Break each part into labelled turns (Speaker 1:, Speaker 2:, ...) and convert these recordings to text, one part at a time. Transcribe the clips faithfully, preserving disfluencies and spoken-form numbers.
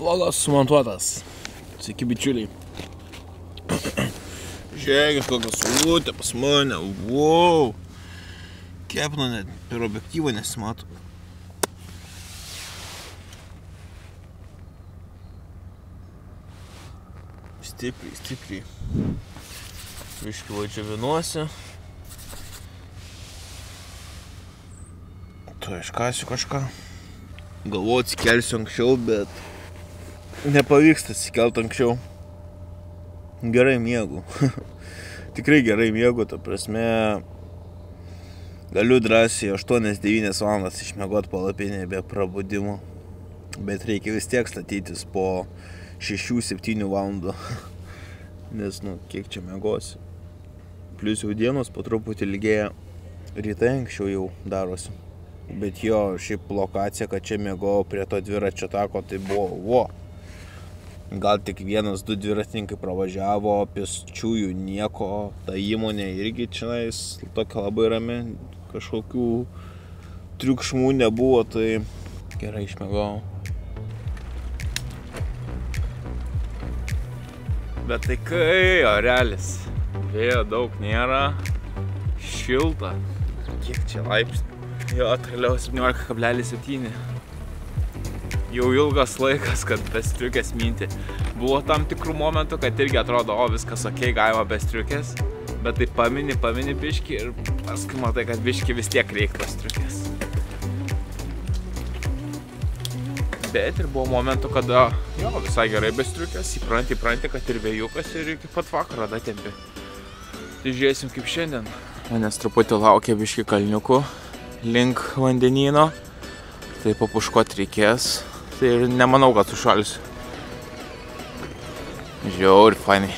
Speaker 1: Vlogas sumontuotas. Sveiki bičiuliai. Žiūrėkit, kokią saulutę pas mane. Wow. Kepno net per objektyvą nesimato. Stipriai, stipriai. Viški vadžiavinuosi. Tu iškasiu kažką. Galvoju atsikelsiu anksčiau, bet nepavyksta atsikelt anksčiau. Gerai miegu. Tikrai gerai miegu, ta prasme. Galiu drąsiai aštuonias devynias valandas išmiegot palapinėje be prabudimo. Bet reikia vis tiek statytis po šešių septynių valandų. Nes, nu, kiek čia miegosi. Plius jau dienos po truputį ilgėja. Rytai anksčiau jau darosi. Bet jo, šiaip lokacija, kad čia miegojau prie to dviračio tako, tai buvo, vo. Gal tik vienas, du dviratininkai pravažiavo, pėsčiųjų nieko, ta įmonė irgi čianais tokia labai rami, kažkokių triukšmų nebuvo, tai gerai išmiegojau. Bet tai kai, orelis, vėjo daug nėra, šilta, kiek čia laipsnių? Jo, atkaliau septyniolika kablelis septyni. Jau ilgas laikas, kad be striukės minti. Buvo tam tikrų momentų, kad irgi atrodo, o viskas okei, galima be striukės. Bet tai pamini, pamini biškį ir paskui matai, kad biškį vis tiek reiktų striukės. Bet ir buvo momentų, kada, jo, visai gerai be striukės. Įpranti, įpranti, kad ir vėjukas ir iki pat vakaro datempi. Tai žiūrėsim kaip šiandien. Manęs truputį laukia biškį kalniukų link vandenyno, tai papuškot reikės, tai ir nemanau, kad sušalsiu. Žiauri fainai.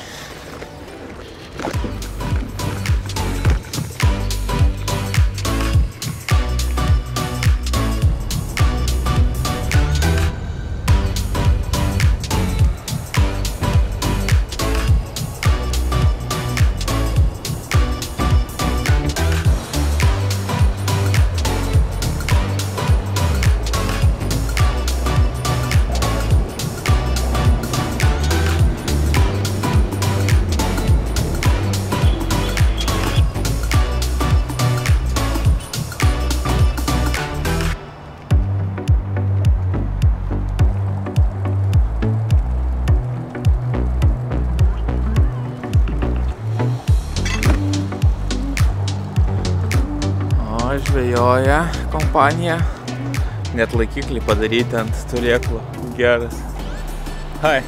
Speaker 1: Žvejoja kompanija. Net laikiklį padaryti ant turėklo. Geras. Hi.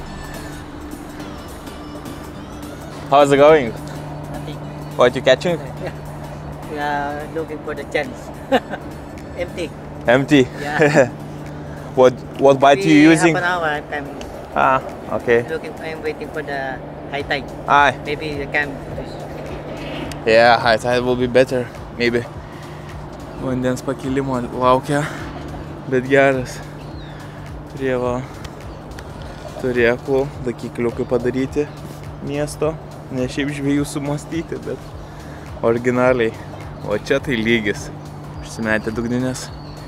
Speaker 1: How's it going?
Speaker 2: Nothing.
Speaker 1: What you catching?
Speaker 2: Yeah. We are looking for the chance. Empty.
Speaker 1: Empty?
Speaker 2: Yeah.
Speaker 1: What what bite you using?
Speaker 2: Half an hour I'm
Speaker 1: Ah, okay.
Speaker 2: looking I'm waiting for the high tide.
Speaker 1: Aye.
Speaker 2: Maybe the can fish.
Speaker 1: Yeah, high tide will be better. Maybe. Vandens pakilimo laukia, bet geras. Prie va turėklų dakikliukai padaryti miesto. Ne šiaip žvejų sumastyti, bet originaliai. O čia tai lygis. Užsimetė dugninės.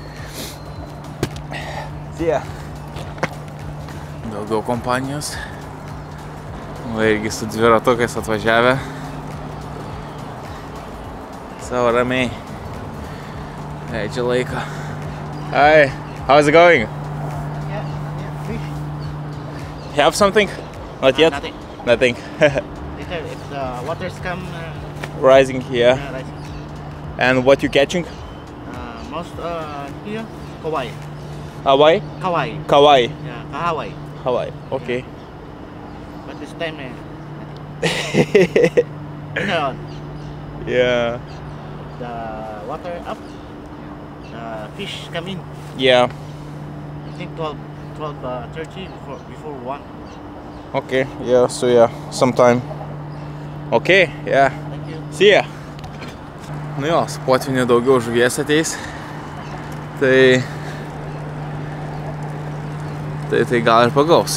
Speaker 1: Tie. Daugiau kompanijos. O irgi su dviratukais atvažiavę. Savo ramiai. Leidžia laiką. Hi, how's it going?
Speaker 2: Yeah, yeah, fish.
Speaker 1: You have something? Not
Speaker 2: Uh,
Speaker 1: yet?
Speaker 2: Nothing.
Speaker 1: Nothing.
Speaker 2: Later if the waters come uh,
Speaker 1: Rising here.
Speaker 2: yeah, rising.
Speaker 1: And what you catching?
Speaker 2: Uh, most uh, here Kauai.
Speaker 1: Hawaii?
Speaker 2: Kauai.
Speaker 1: Kauai.
Speaker 2: Yeah, Hawaii.
Speaker 1: Hawaii. Okay.
Speaker 2: But this time uh, nothing. No,
Speaker 1: Yeah.
Speaker 2: the water up. The fish come in.
Speaker 1: Yeah.
Speaker 2: I think twelve, twelve uh, thirty before before one.
Speaker 1: Okay. Yeah. So yeah, sometime. Okay. Yeah.
Speaker 2: Thank you.
Speaker 1: See ya. Nu jo, su potviniu daugiau žuvies ateis. Tai... Tai tai gal ir pagaus.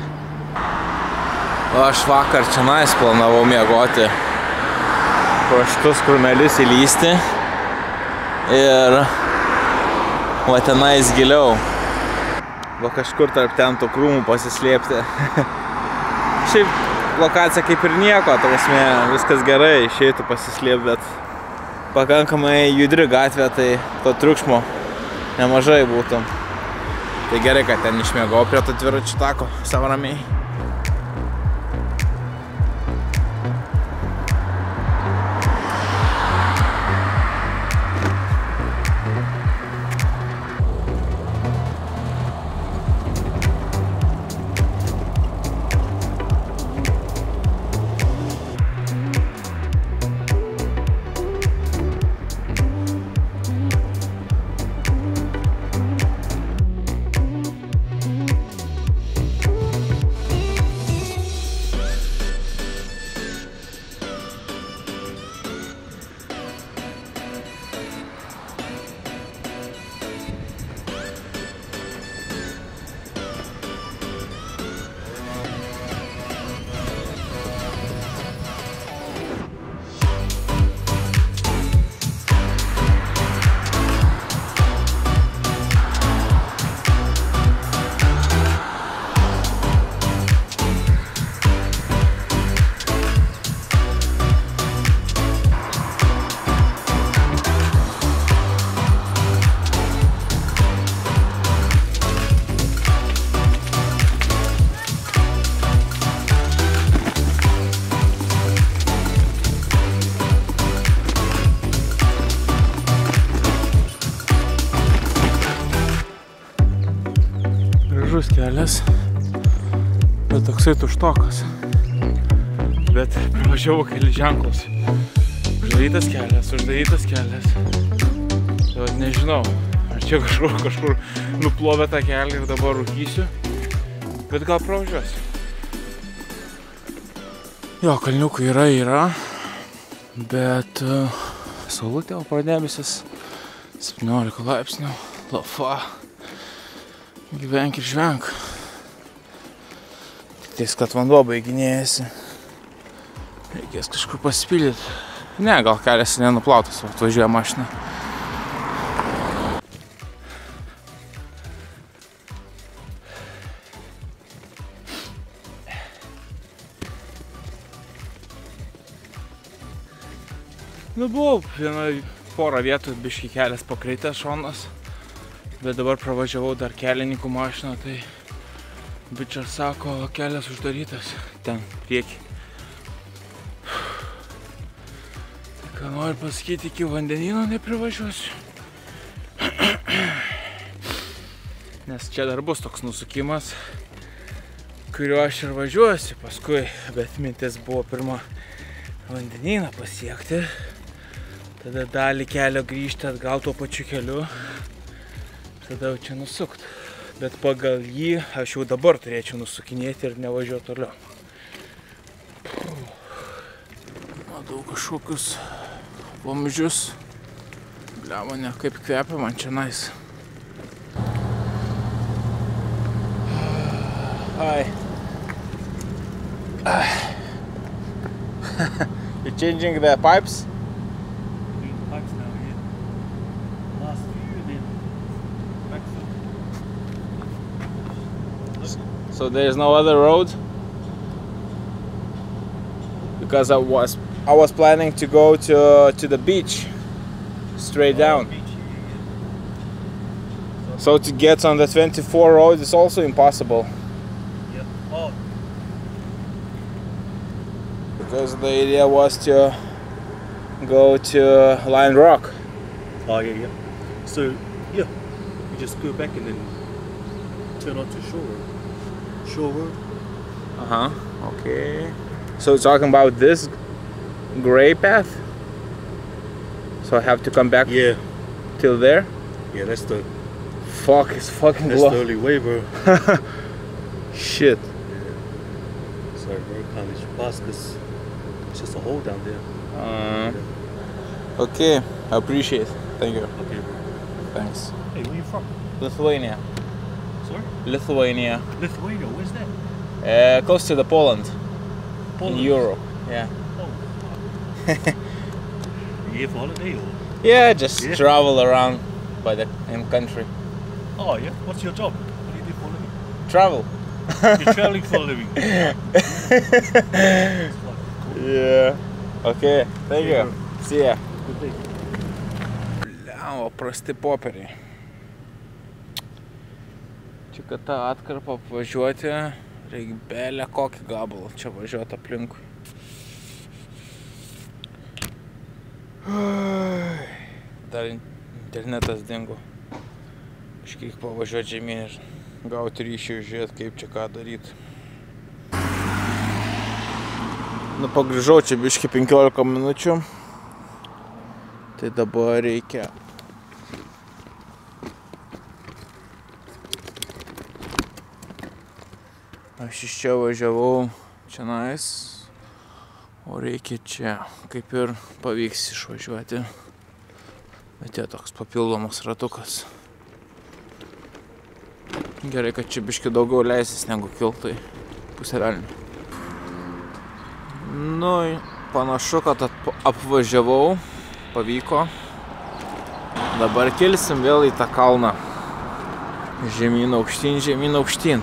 Speaker 1: O aš vakar čionais planavau miegoti. Pro šitus krūmelius įlysti. Ir... O tenais giliau. Va kažkur tarp ten tų krūmų pasislėpti. Šiaip lokacija kaip ir nieko, ta prasme, viskas gerai, išeitų pasislėpti, bet pakankamai judri gatvė, tai to triukšmo nemažai būtų. Tai gerai, kad ten išmiegau prie to dviračių tako savo ramiai. Gražus kelias, bet toksai tuštokas. Bet privažiavau keli ženklus. Uždarytas kelias, uždarytas kelias. Tai nežinau, ar čia kažkur, kažkur nuplovė tą kelią ir dabar rūkysiu. Bet gal pravažiuosiu. Jo, kalniukų yra, yra. Bet uh, saulutė, o pradebesis septyniolika laipsnių. Lafa. Gyvenk ir žvenk. Tiktais, kad vanduo baiginėjasi. Reikės kažkur pasipildyti. Ne, gal kelias nenuplautas, atvažiuoja mašina. Nu, buvau vieną porą vietų, biškį kelias pakreitęs šonas. Bet dabar pravažiavau dar kelininkų mašiną, tai bičas sako, kelias uždarytas ten priekį. Tai ką noriu pasakyti, iki vandenyno neprivažiuosiu. Nes čia dar bus toks nusukimas, kuriuo aš ir važiuosiu paskui, bet mintis buvo pirma vandenyną pasiekti, tada dalį kelio grįžti atgal tuo pačiu keliu. Tada jau čia nusukt. Bet pagal jį aš jau dabar turėčiau nusukinėti ir nevažiuoti toliau. Matau kažkokius vamzdžius. Blemane, kaip kvepia man čia nais. Hi. You're changing the pipes? So there's no other road? Because I was I was planning to go to to the beach, straight down. So to get on the twenty-four road is also impossible.
Speaker 3: Yeah. Oh.
Speaker 1: Because the idea was to go to Lion Rock.
Speaker 3: Oh yeah, yeah. So yeah, you just go back and then turn onto Shore Road. Shore Road.
Speaker 1: Uh huh. Okay. So talking about this gray path. So I have to come back.
Speaker 3: Yeah.
Speaker 1: Till there.
Speaker 3: Yeah, that's the.
Speaker 1: Fuck, it's fucking
Speaker 3: That's
Speaker 1: long.
Speaker 3: the only way, bro.
Speaker 1: Shit.
Speaker 3: Yeah. Sorry, bro. Can't let you pass because it's just a hole down there.
Speaker 1: Uh, okay, I appreciate it. Thank you.
Speaker 3: Okay, bro.
Speaker 1: Thanks.
Speaker 3: Hey, where you from?
Speaker 1: Lithuania.
Speaker 3: Sorry?
Speaker 1: Lithuania.
Speaker 3: Lithuania. Where's that?
Speaker 1: Uh, close to the Poland.
Speaker 3: Poland.
Speaker 1: In Europe. Yeah.
Speaker 3: Oh. Fuck. You here for holiday or?
Speaker 1: Yeah, just
Speaker 3: Yeah.
Speaker 1: travel around by the in country.
Speaker 3: Oh yeah. What's your job? What do you do for holiday?
Speaker 1: travel.
Speaker 3: You're traveling for a living.
Speaker 1: Yeah. Okay, thank
Speaker 3: Yeah.
Speaker 1: you. See ya.
Speaker 3: Good day.
Speaker 1: Bliavo, prasti popieriai. Čia kad tą atkarpą apvažiuoti, reikia belę kokį gabalą čia važiuoti aplinkui. Dar internetas dingo. Kažkiek pavažiuoti žemyn ir gauti ryšį, žiūrėti, kaip čia ką daryti. Nu, pagrįžau čia biškį penkiolika minučių. Tai dabar reikia aš iš čia važiavau čionais, o reikia čia, kaip ir pavyks išvažiuoti. Bet jie toks papildomas ratukas. Gerai, kad čia biškį daugiau leisis negu kiltai pusė velnio. Nu, panašu, kad apvažiavau, pavyko. Dabar kilsim vėl į tą kalną. Žemyn aukštyn, žemyn aukštyn.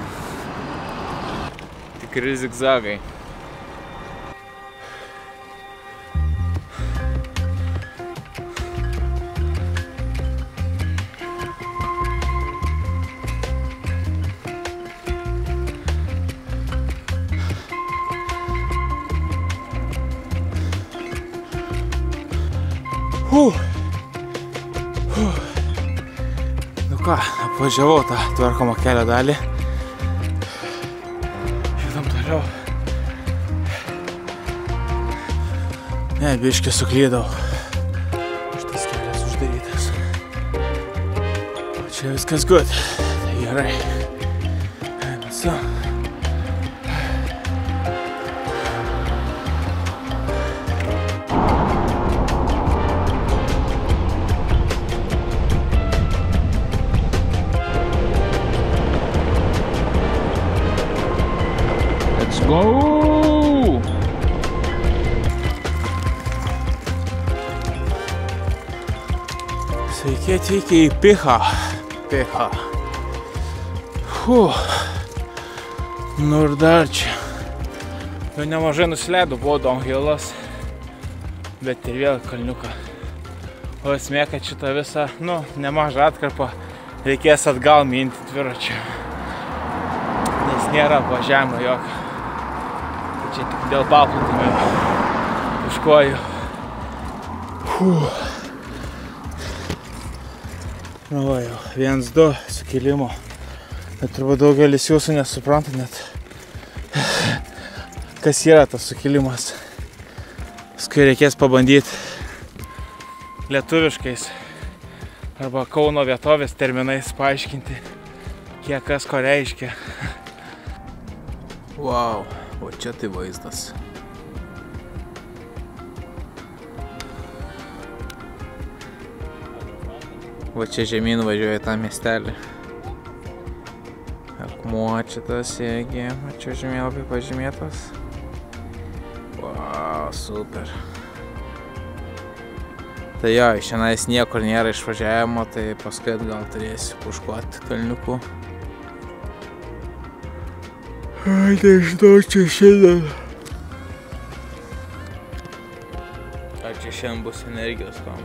Speaker 1: Tikri zigzagai. Huh. Huh. Nu ką, apvažiavau tą tvarkomą kelio dalį. Judam toliau. Ne, biškį suklydau. Šitas kelias uždarytas. O čia viskas good. Tai gerai. Eina. Go! Sveiki atvykę į Pichą. Pichą. Fuh. Nu ir dar čia. Jau nemažai nusileidau, buvo downhillas, bet ir vėl kalniuką. O esmė, kad šitą visą, nu, nemažą atkarpą reikės atgal minti dviračiu. Nes nėra važiavimo jokio. Čia tik dėl paplūdimio už kojų. Nu va jau, vienas, du sukilimo. Bet turbūt daugelis jūsų nesupranta net, kas yra tas sukilimas. Paskui reikės pabandyti lietuviškais arba Kauno vietovės terminais paaiškinti, kiek kas ko reiškia. Wow. O čia tai vaizdas. Va čia žemyn važiuoja tą miestelį. Akmuo šitas irgi, va čia žemėlapį pažymėtas. Wow, super. Tai jo, iš šiandien niekur nėra išvažiavimo, tai paskui atgal turėsiu puškuoti kalniukų. Ai, nežinau, čia šiandien. Ar čia šiandien bus energijos kam?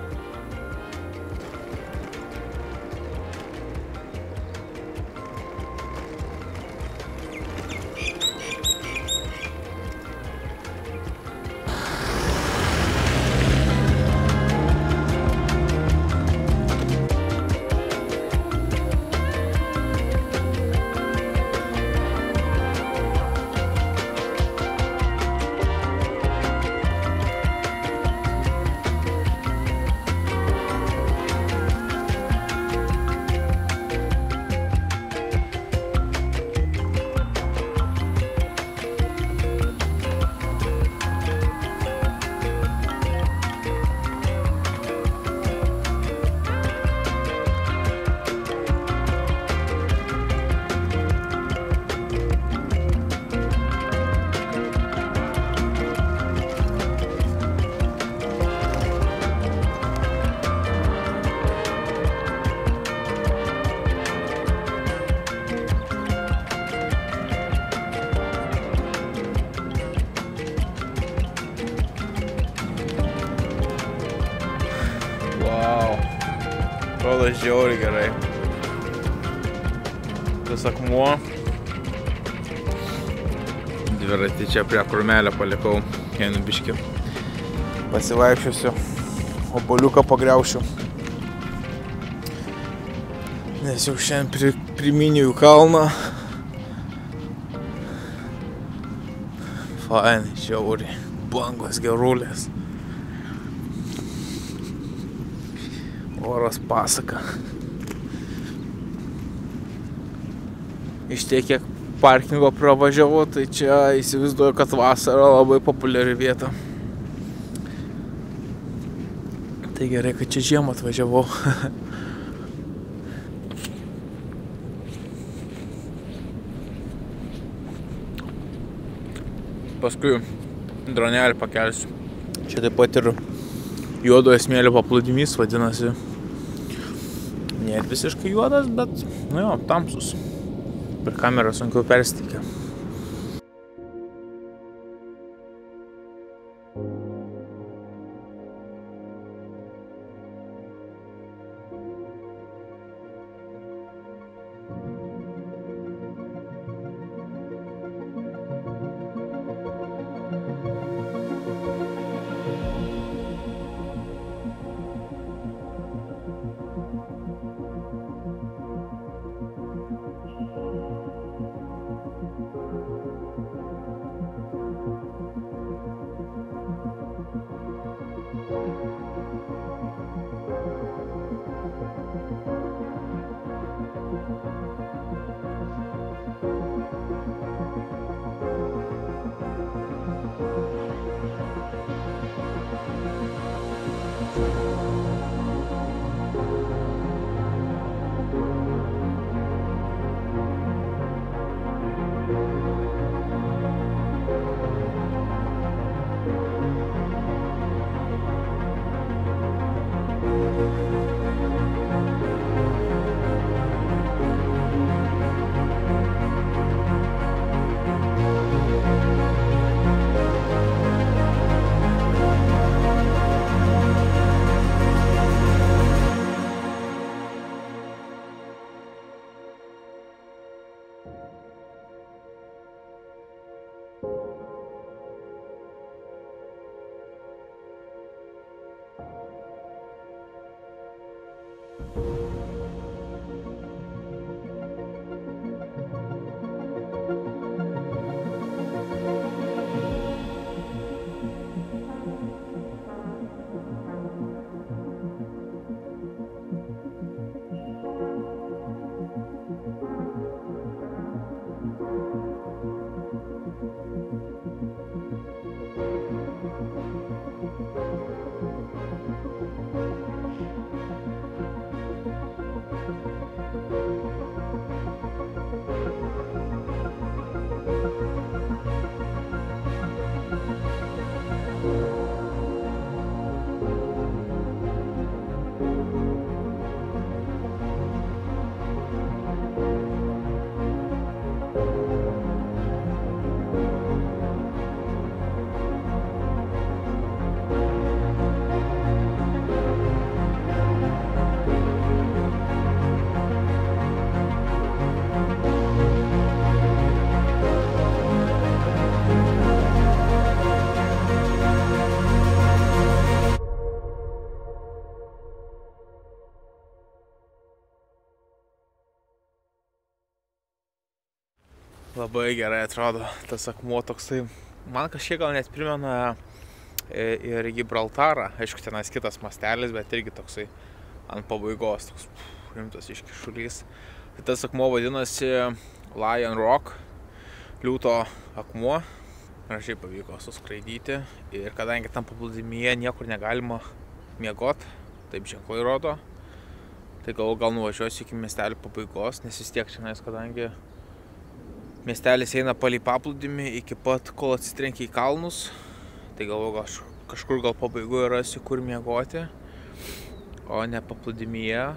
Speaker 1: atrodo žiauriai gerai. Tas akmuo. Dviratį čia prie krūmelio palikau. Einu biškį. Pasivaikščiosiu. Obuoliuką pagriaušiu. Nes jau šiandien pri, priminiu į kalną. Fainai, žiauriai. Bangos gerulės. Oras pasaka. Iš tiek, kiek parkingo pravažiavau, tai čia įsivaizduoju, kad vasara labai populiari vieta. Tai gerai, kad čia žiemą atvažiavau. Paskui dronelį pakelsiu. Čia taip pat ir juodojo smėlio paplūdimys vadinasi. Nėra visiškai juodas, bet, nu jo, tamsus. Per kamerą sunkiau persitikia. Labai gerai atrodo tas akmuo toksai. Man kažkiek gal net primena ir Gibraltarą. Aišku, tenais kitas mastelis, bet irgi toksai ant pabaigos, toks rimtas iškišulys. Tai tas akmuo vadinasi Lion Rock, liūto akmuo. Gražiai pavyko suskraidyti. Ir kadangi tam paplūdimyje niekur negalima miegot, taip ženklai rodo, tai gal, gal nuvažiuosiu iki miestelio pabaigos, nes vis tiek šiandien, kadangi miestelis eina palei paplūdimį iki pat, kol atsitrenkia į kalnus. Tai galvoju, kaž, kažkur gal pabaigoje rasiu, kur miegoti, o ne paplūdimyje.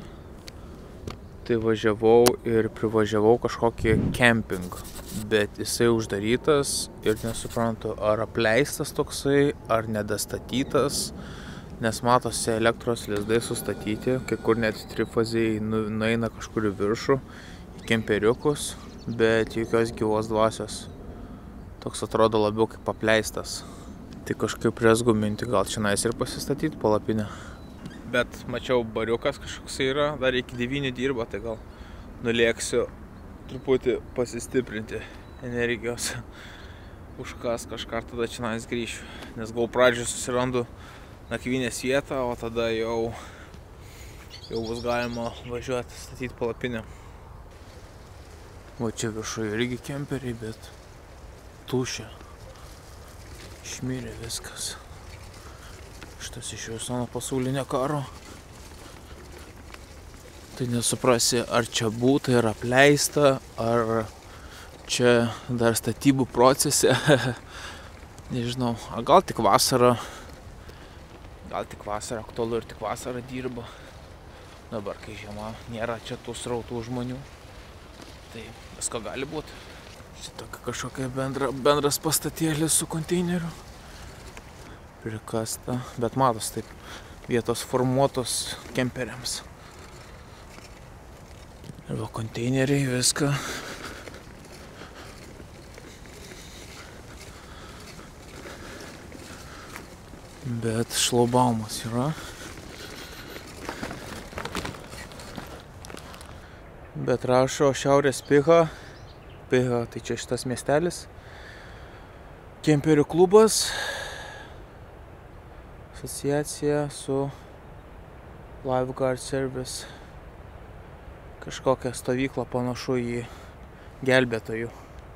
Speaker 1: Tai važiavau ir privažiavau kažkokį kemping, bet jisai uždarytas ir nesuprantu, ar apleistas toksai, ar nedastatytas. nes matosi elektros lizdai sustatyti, kai kur net trifaziai nueina kažkur į viršų, į kemperiukus, bet jokios gyvos dvasios. Toks atrodo labiau kaip apleistas. Tai kažkaip rezgu minti, gal čia nais ir pasistatyti palapinę. Bet mačiau bariukas kažkoks yra, dar iki devynių dirba, tai gal nulėksiu truputį pasistiprinti energijos. Užkas kažką tada čia nais grįšiu. Nes gal pradžioj susirandu nakvynės vietą, o tada jau, jau bus galima važiuoti, statyti palapinę. O čia viršuje irgi kemperiai, bet tušia. Išmirė viskas. Šitas iš viso nuo pasaulinio karo. Tai nesuprasi, ar čia būta ir apleista, ar čia dar statybų procese. Nežinau, a gal tik vasarą. Gal tik vasarą, aktualu ir tik vasarą dirba. Dabar, kai žiema, nėra čia tų srautų žmonių. Tai visko gali būti. Čia tokia kažkokia bendra, bendras pastatėlis su konteineriu. Prikasta, bet matos taip vietos formuotos kemperiams. Ir va konteineriai, viską. Bet šlaubaumas yra. Bet rašo Šiaurės Piha. Piha, tai čia šitas miestelis. Kemperių klubas. Asociacija su Lifeguard Service. Kažkokia stovykla panašu į gelbėtojų.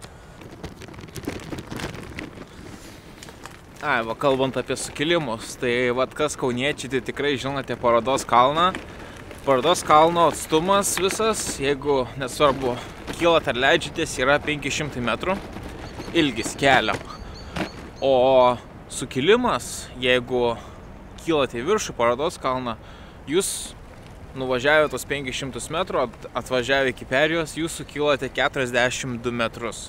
Speaker 1: Ai, va, kalbant apie sukilimus, tai vat kas kauniečiai, tai tikrai žinote Parodos kalną. Parodos kalno atstumas visas, jeigu nesvarbu, kylat ar leidžiatės, yra penki šimtai metrų ilgis kelio. O sukilimas, jeigu kylat į viršų Parodos kalną, jūs nuvažiavę tos penkis šimtus metrų, atvažiavę iki perėjos, jūs sukilate keturiasdešimt du metrus.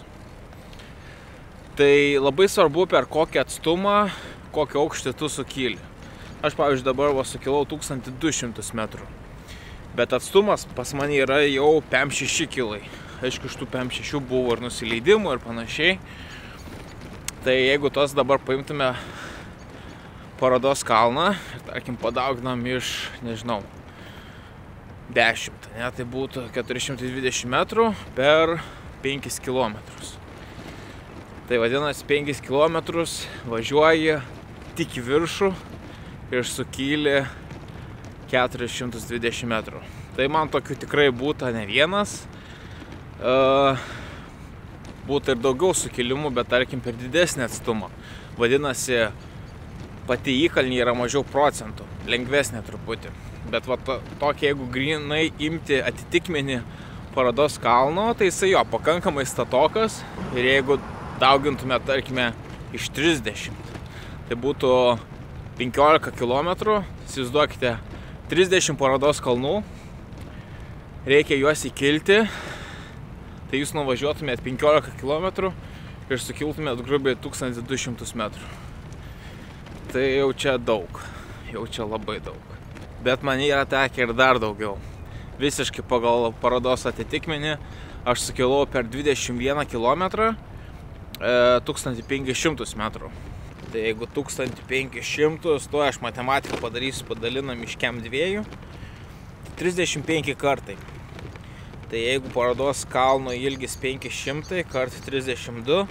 Speaker 1: Tai labai svarbu, per kokį atstumą, kokį aukštį tu sukyli. Aš, pavyzdžiui, dabar va, sukilau tūkstantį du šimtus metrų. Bet atstumas pas mane yra jau pem šeši kilai. Aišku, iš tų pem šešių buvo ir nusileidimų ir panašiai. Tai jeigu tos dabar paimtume Parodos kalną, tarkim, padauginam iš, nežinau, dešimt, ne, tai būtų keturi šimtai dvidešimt metrų per penkis kilometrus. Tai vadinasi, penkis kilometrus važiuoji tik į viršų ir sukyli keturis šimtus dvidešimt metrų. Tai man tokių tikrai būtų ne vienas. Uh, būtų ir daugiau sukilimų, bet tarkim per didesnį atstumą. Vadinasi, pati įkalnė yra mažiau procentų, lengvesnė truputį. Bet va, to, tokia, jeigu grinai imti atitikmenį Parodos kalno, tai jisai jo pakankamai statokas. Ir jeigu daugintume, tarkime, iš trisdešimt, tai būtų penkiolika kilometrų. Įsivaizduokite, trisdešimt Parodos kalnų, reikia juos įkilti, tai jūs nuvažiuotumėt penkiolika kilometrų ir sukiltumėt grubiai tūkstantį du šimtus metrų. Tai jau čia daug, jau čia labai daug. Bet man yra tekę ir dar daugiau. Visiškai pagal Parodos atitikmenį aš sukilau per dvidešimt vieną kilometrą tūkstantį penkis šimtus metrų. Tai jeigu tūkstantį penkis šimtus, to aš matematiką padarysiu, padalinam iš kem dviejų, trisdešimt penki kartai. Tai jeigu Parodos kalno ilgis penki šimtai kart trisdešimt du,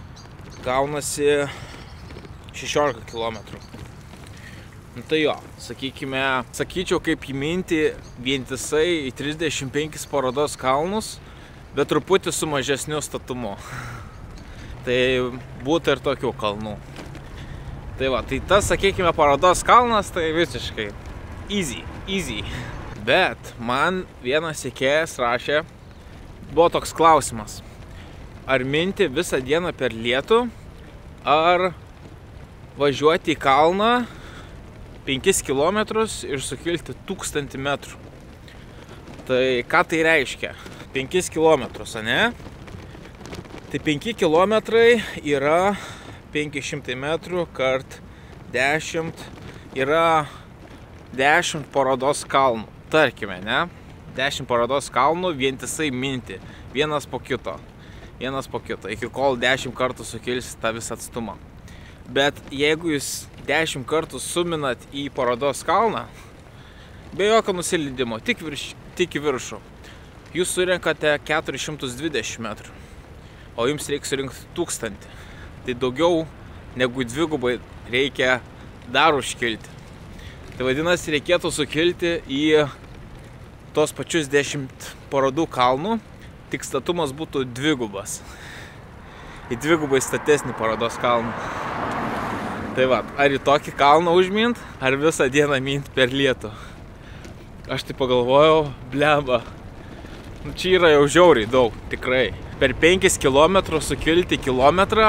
Speaker 1: gaunasi šešiolika kilometrų. Nu tai jo, sakykime, sakyčiau kaip įminti vientisai į trisdešimt penkis Parodos kalnus, bet truputį su mažesniu statumu. Tai būtų ir tokių kalnų. Tai va, tai tas, sakykime, Parodos kalnas, tai visiškai easy, easy. Bet man vienas sekėjas rašė, buvo toks klausimas, ar minti visą dieną per lietų, ar važiuoti į kalną penkis kilometrus ir sukilti tūkstantį metrų. Tai ką tai reiškia? penkis kilometrus, ane? Tai penki kilometrai yra penki šimtai metrų kart dešimt,
Speaker 4: yra dešimt parodos kalnų. Tarkime, ne? dešimt parodos kalnų vientisai minti. Vienas po kito. Vienas po kito. Iki kol dešimt kartų sukilsit tą visą atstumą. Bet jeigu jūs dešimt kartų suminat į parodos kalną, be jokio nusilindimo, tik, virš, tik į viršų, jūs surinkate keturis šimtus dvidešimt metrų, o jums reikia surinkti tūkstantį. Tai daugiau negu dvigubai reikia dar užkilti. Tai vadinasi, reikėtų sukilti į tos pačius dešimt parodų kalnų, tik statumas būtų dvigubas. Į dvigubai statesnį parodos kalną. Tai va, ar į tokį kalną užmint, ar visą dieną mint per lietų. Aš tai pagalvojau, blemba. Nu, čia yra jau žiauriai daug, tikrai. Per penkis kilometrus sukilti kilometrą,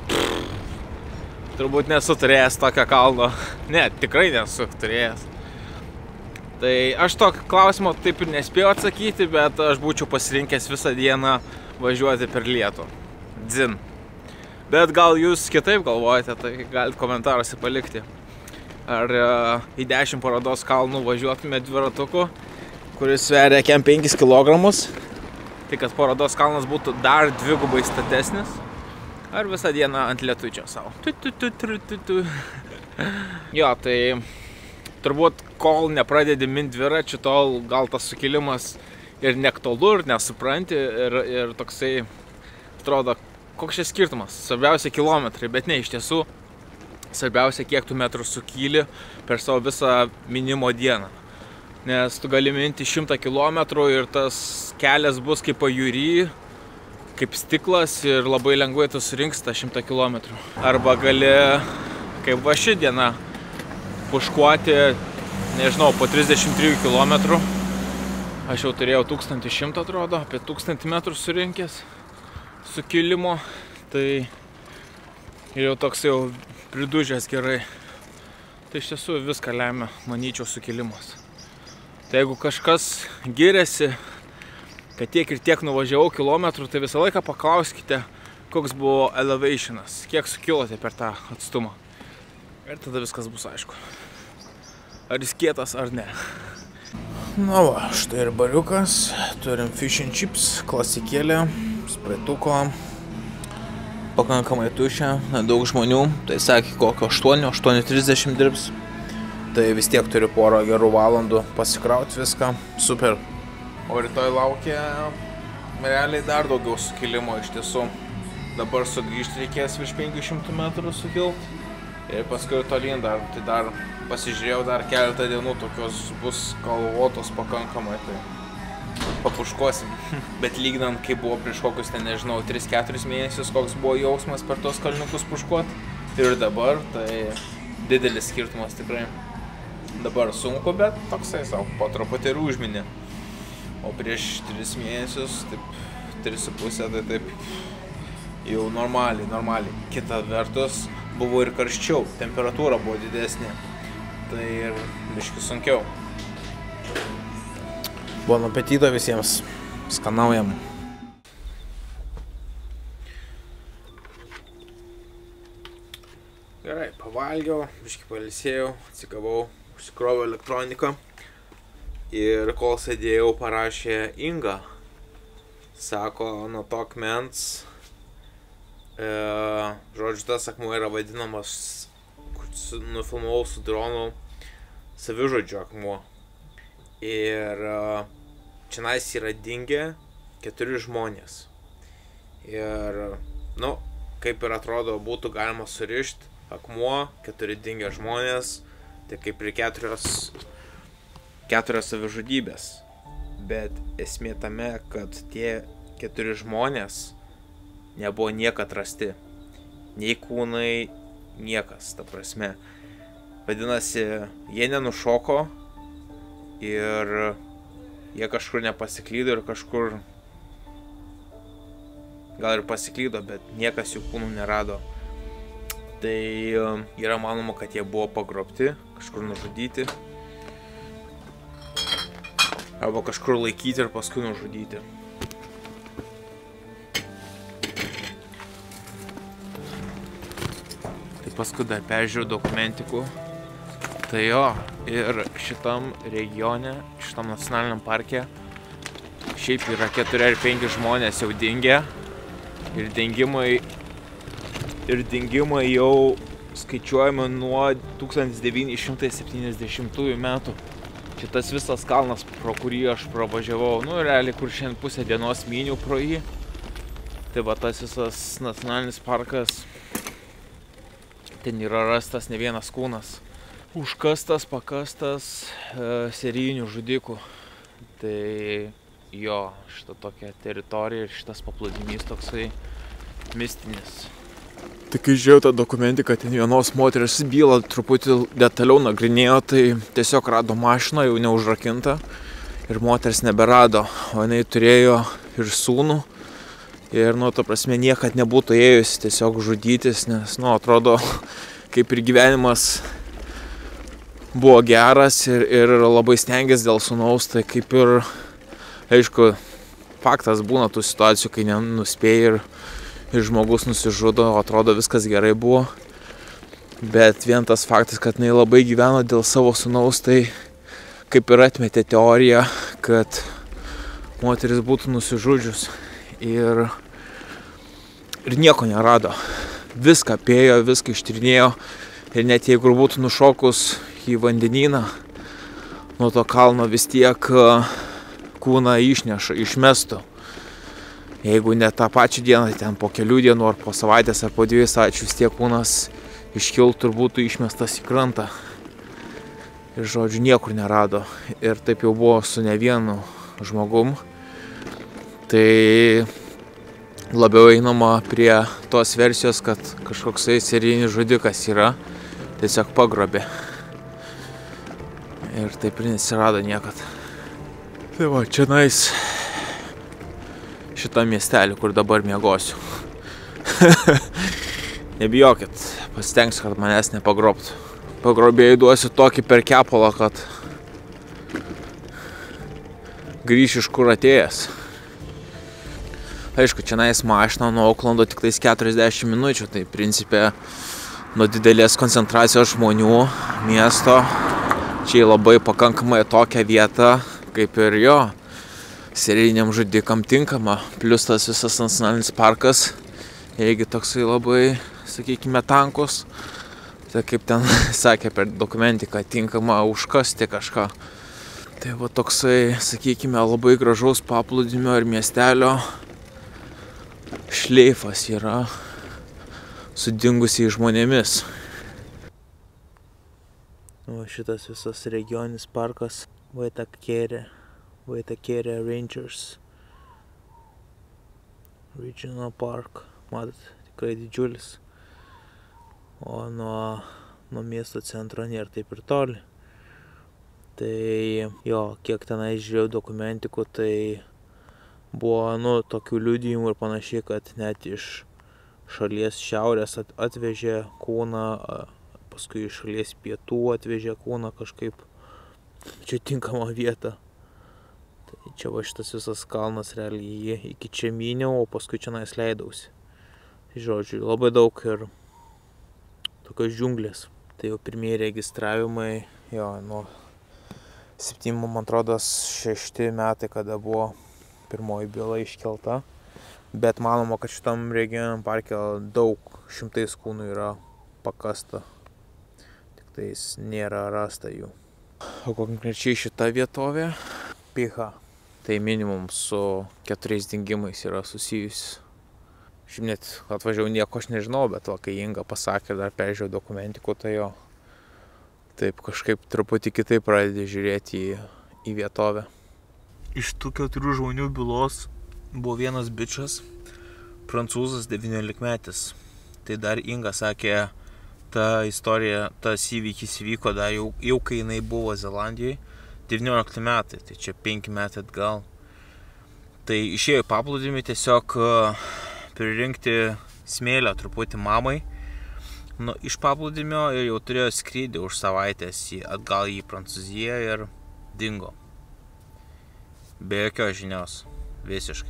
Speaker 4: turbūt nesu turėjęs tokio kalno. Ne, tikrai nesu turėjęs. Tai aš tokį klausimą taip ir nespėjau atsakyti, bet aš būčiau pasirinkęs visą dieną važiuoti per lietų. Dzin. Bet gal jūs kitaip galvojate, tai galite komentaruose palikti. Ar uh, į dešimt parodos kalnų važiuotume dviratuku, kuris sveria kem penkis kilogramus, tai kad parodos kalnas būtų dar dvigubai statesnis, ar visą dieną ant lietučio savo. Tu, tu, tu, tu, tu, tu. Jo, tai turbūt kol nepradedi mint dviračių, tol gal tas sukilimas ir neaktualu, ir nesupranti, ir, ir toksai atrodo, koks čia skirtumas. Svarbiausia kilometrai, bet ne, iš tiesų svarbiausia, kiek tu metrų sukyli per savo visą minimo dieną. Nes tu gali minti šimtą kilometrų ir tas kelias bus kaip pajūry, kaip stiklas ir labai lengvai tu surinks tą šimtą kilometrų. Arba gali, kaip va ši diena, puškuoti, nežinau, po trisdešimt trijų kilometrų. Aš jau turėjau tūkstantį šimtą, atrodo, apie tūkstantį metrų surinkęs sukilimo, tai ir jau toks jau pridužęs gerai. Tai iš tiesų viską lemia, manyčiau, sukilimas. Tai jeigu kažkas giriasi, kad tiek ir tiek nuvažiavau kilometrų, tai visą laiką paklauskite, koks buvo elevationas, kiek sukilote per tą atstumą. Ir tada viskas bus aišku. Ar jis kietas, ar ne. Na va, štai ir bariukas. Turim fish and chips, klasikėlė, spraituko. Pakankamai tušia, daug žmonių. Tai sakė, kokio aštuoni, aštuoni trisdešimt dirbs. Tai vis tiek turiu porą gerų valandų pasikrauti viską. Super. O rytoj laukia realiai dar daugiau sukilimo iš tiesų. Dabar sugrįžti reikės virš penkių šimtų metrų sukilt. Ir paskui tolyn dar, tai dar pasižiūrėjau dar keletą dienų, tokios bus kalvotos pakankamai, tai papuškosim. Bet lyginant, kai buvo prieš kokius, ten nežinau, tris keturis mėnesius, koks buvo jausmas per tos kalniukus puškuot. Ir dabar, tai didelis skirtumas tikrai. Dabar sunku, bet toksai savo, po truputį ir užminė. O prieš tris mėnesius, taip, tris su pusė, tai taip, jau normaliai, normaliai. Kita vertus, buvo ir karščiau, temperatūra buvo didesnė, tai ir biškį sunkiau. Bon apetito visiems, skanaujam. Gerai, pavalgiau, biškį pailsėjau, atsigavau, užsikroviau elektroniką ir kol sėdėjau, parašė Inga. Sako, nuo to akmens, E, žodžiu, tas akmuo yra vadinamas, nufilmavau su dronu, savižudžio akmuo. Ir čionais yra dingę keturi žmonės. Ir, nu, kaip ir atrodo, būtų galima surišti akmuo, keturi dingę žmonės, tai kaip ir keturios, keturios savižudybės. Bet esmė tame, kad tie keturi žmonės nebuvo niekad rasti. Nei kūnai, niekas, ta prasme. Vadinasi, jie nenušoko ir jie kažkur nepasiklydo ir kažkur gal ir pasiklydo, bet niekas jų kūnų nerado. Tai yra manoma, kad jie buvo pagrobti, kažkur nužudyti. Arba kažkur laikyti ir paskui nužudyti. Paskui dar peržiūrėjau dokumentikų Tai jo, ir šitam regione, šitam nacionaliniam parke, šiaip yra keturi ar penki žmonės jau dingę. Ir dingimai, ir dingimai jau skaičiuojami nuo tūkstantis devyni šimtai septyniasdešimtųjų metų. Šitas visas kalnas, pro kurį aš pravažiavau, nu realiai, kur šiandien pusę dienos myniau pro jį. Tai va tas visas nacionalinis parkas, ten yra rastas ne vienas kūnas. Užkastas, pakastas e, serijinių žudikų. Tai jo, šita tokia teritorija ir šitas paplūdimys toksai mistinis. Tai kai žiūrėjau tą dokumentiką, ten vienos moteris bylą truputį detaliau nagrinėjo, tai tiesiog rado mašiną jau neužrakintą ir moters neberado, o jinai turėjo ir sūnų. Ir, nu, ta prasme, niekad nebūtų ėjusi tiesiog žudytis, nes, nu, atrodo, kaip ir gyvenimas buvo geras ir, ir labai stengės dėl sūnaus, tai kaip ir, aišku, faktas būna tų situacijų, kai nenuspėjai ir, ir žmogus nusižudo, atrodo viskas gerai buvo. Bet vien tas faktas, kad jinai labai gyveno dėl savo sūnaus, tai kaip ir atmetė teoriją, kad moteris būtų nusižudžius. Ir, ir nieko nerado. Viską apėjo, viską ištyrinėjo. Ir net jeigu būtų nušokus į vandenyną, nuo to kalno vis tiek kūną išneša, išmestų. Jeigu ne tą pačią dieną, ten po kelių dienų ar po savaitės ar po dviejų savaičių, vis tiek kūnas iškiltų ir būtų išmestas į krantą. Ir žodžiu, niekur nerado. Ir taip jau buvo su ne vienu žmogum. Tai labiau einama prie tos versijos, kad kažkoksai serijinis žudikas yra, tiesiog pagrobė. Ir taip ir nesirado niekad. Tai va, čia nais šitą miestelį, kur dabar miegosiu. Nebijokit, pasitengsiu, kad manęs nepagrobtų. Pagrobėjai duosiu tokį per kepalą, kad grįš iš kur atėjęs. Aišku, čia nais mašina nuo Auklando tik tais keturiasdešimt minučių, tai principė nuo didelės koncentracijos žmonių miesto. Čia labai pakankamai tokia vieta, kaip ir jo, serijiniam žudikam tinkama. Plius tas visas nacionalinis parkas, irgi toksai labai, sakykime, tankus. Tai kaip ten sakė per dokumentiką, tinkama užkasti kažką. Tai va toksai, sakykime, labai gražaus paplūdimio ir miestelio šleifas yra su dingusiais žmonėmis. O šitas visas regioninis parkas Waitakere, Waitakere Rangers Regional Park. Matot, tikrai didžiulis. O nuo, nuo miesto centro nėra taip ir toli. Tai jo, kiek tenai žiūrėjau dokumentikų, tai buvo, nu, tokių liudijimų ir panašiai, kad net iš šalies šiaurės atvežė kūną, paskui iš šalies pietų atvežė kūną kažkaip čia tinkamą vietą. Tai čia va šitas visas kalnas realiai iki čia myniau, o paskui čia nais leidausi. Tai žodžiu, labai daug ir tokios džiunglės. Tai jau pirmieji registravimai, jo, nuo septynių, man atrodo, šešti metai, kada buvo pirmoji byla iškelta, bet manoma, kad šitam regioniniam parke daug šimtais kūnų yra pakasta, tik tais nėra rasta jų. O konkrečiai šita vietovė, Piha, tai minimum su keturiais dingimais yra susijusi. Šiaip net atvažiavau, nieko aš nežinau, bet va, kai Inga pasakė, dar peržiūrėjau dokumentikų, tai jo, taip kažkaip truputį kitaip pradedi žiūrėti į, į vietovę. Iš tų keturių žmonių bylos buvo vienas bičas, prancūzas devyniolikmetis. Tai dar Inga sakė, ta istorija, tas įvykis įvyko dar jau, jau kai jinai buvo Zelandijoje, devyniolikti metai, tai čia penki metai atgal. Tai išėjo į paplūdimį tiesiog pririnkti smėlio truputį mamai nu, iš paplūdimio ir jau turėjo skrydį už savaitės atgal į Prancūziją ir dingo. Be jokios žinios, visiškai.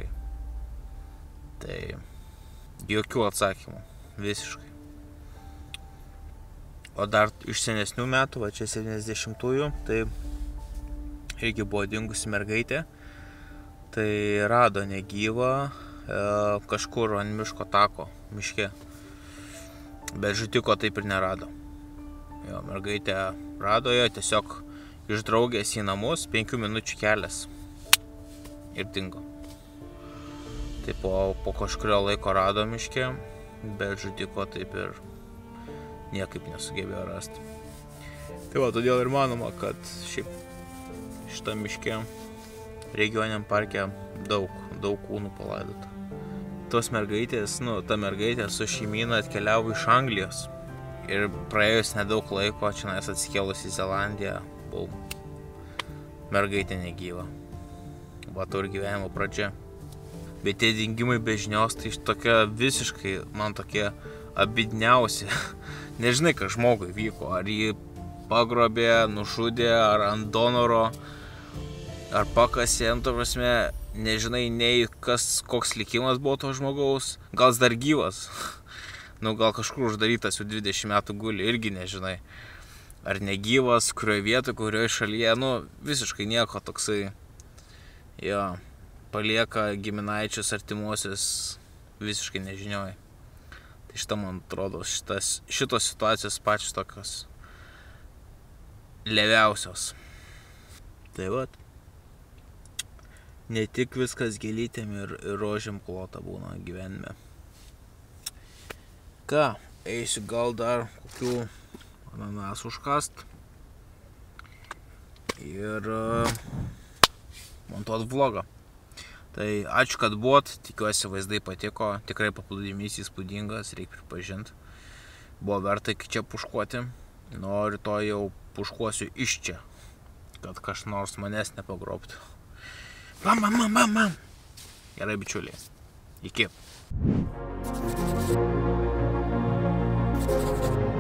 Speaker 4: Tai jokių atsakymų, visiškai.
Speaker 1: O dar iš senesnių metų, va čia septyniasdešimtųjų, tai irgi buvo dingusi mergaitė. Tai rado negyvą e, kažkur ant miško tako, miške. Bet žudiko taip ir nerado. Jo, mergaitė rado jo tiesiog iš draugės į namus, penkių minučių kelias. Ir dingo. Tai po, po kažkurio laiko rado miške, bet žudiko taip ir niekaip nesugebėjo rasti. Tai va, todėl ir manoma, kad šiaip šitą miške regioniniam parke daug, daug kūnų palaidota. Tos mergaitės, nu, ta mergaitė su šeimyna atkeliavo iš Anglijos. Ir praėjus nedaug laiko, čia nais atsikėlus į Zelandiją, buvau mergaitė negyva. Va, to ir gyvenimo pradžia. Bet tie dingimai be žinios, tai tokia visiškai, man tokie abidniausi. Nežinai, kas žmogui vyko, ar jį pagrobė, nužudė, ar ant donoro, ar pakasė, nu, to prasme, nežinai nei kas, koks likimas buvo to žmogaus, gal jis dar gyvas, nu, gal kažkur uždarytas jau dvidešimt metų guli, irgi nežinai, ar negyvas, kurioje vietoje, kurioje šalyje, nu, visiškai nieko toksai, jo, palieka giminaičius, artimuosius, visiškai nežinioji. Tai šitą, man atrodo, šitas, šitos situacijos pačios tokios leviausios. Tai vat, ne tik viskas gėlytėm ir, ir rožėm klota būna gyvenime. Ką, eisiu gal dar kokių ananasų užkast ir uh, montuot vlogą. Tai ačiū, kad buvot, tikiuosi vaizdai patiko, tikrai paplūdimys įspūdingas, reikia pripažinti. Buvo verta iki čia puškuoti, nu rytoj jau puškuosiu iš čia, kad kas nors manęs nepagrobtų. Bam, bam, bam, bam, bam. Gerai, bičiuliai. Iki.